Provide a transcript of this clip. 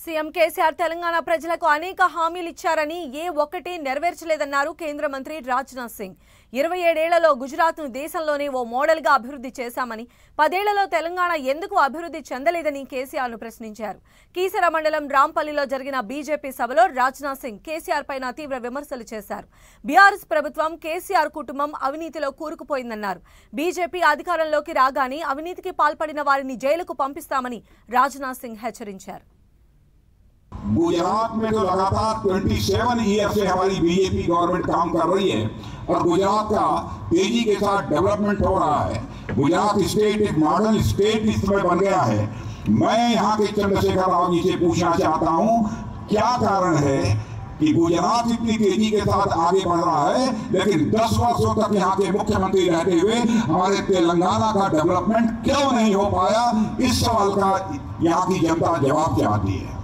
CM KCR Telangana ప్రజలకు అనేక హామీలు ఇచ్చారని ఏ ఒక్కటి నెరవేర్చలేదన్నారు కేంద్ర మంత్రి రాజ్నాథ్ సింగ్. 27 ఏళ్లలో గుజరాత్ను దేశంలోనే ఓ మోడల్గా అభివృద్ధి చేశామని, 10 ఏళ్లలో తెలంగాణ ఎందుకు అభివృద్ధి చెందలేదని కేసీఆర్ను ప్రశ్నించారు. కీసర మండలం రాంపల్లిలో జరిగిన బీజేపీ సభలో రాజ్నాథ్ సింగ్ కేసీఆర్ పైన తీవ్ర విమర్శలు చేశారు. బీఆర్ఎస్ ప్రభుత్వం, కేసీఆర్ కుటుంబం అవినీతిలో కూరుకుపోయిందన్నారు. బీజేపీ అధికారంలోకి రాగానే అవినీతికి పాల్పడిన వారిని జైలుకు పంపిస్తామని రాజ్నాథ్ సింగ్ హెచ్చరించారు. गुजरात में तो लगातार 27 ईयर से हमारी बीजेपी गवर्नमेंट काम कर रही है और गुजरात का तेजी के साथ डेवलपमेंट हो रहा है। गुजरात स्टेट एक मॉडल स्टेट इस समय बन गया है। मैं यहाँ के चंद्रशेखर राव जी से पूछना चाहता हूँ, क्या कारण है कि गुजरात इतनी तेजी के साथ आगे बढ़ रहा है, लेकिन 10 वर्षों तक यहाँ के मुख्यमंत्री रहते हुए हमारे तेलंगाना का डेवलपमेंट क्यों नहीं हो पाया? इस सवाल का यहाँ की जनता जवाब चाहती है।